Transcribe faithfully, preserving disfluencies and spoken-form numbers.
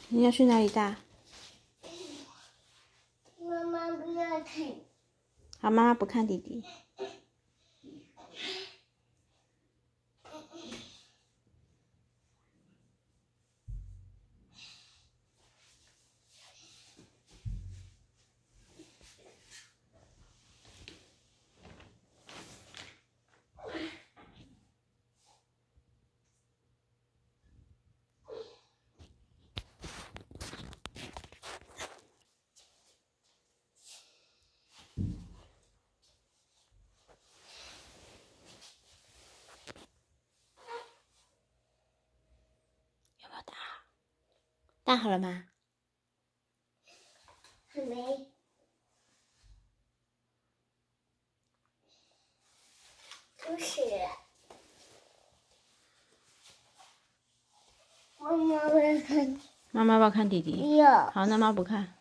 你要去哪里大？ 妈妈不要看。 好，妈妈不看弟弟。有没有打好？打好了吗？ 还没。不是。妈妈不要看。 妈妈要不要看弟弟？ 要。 好，那妈不看。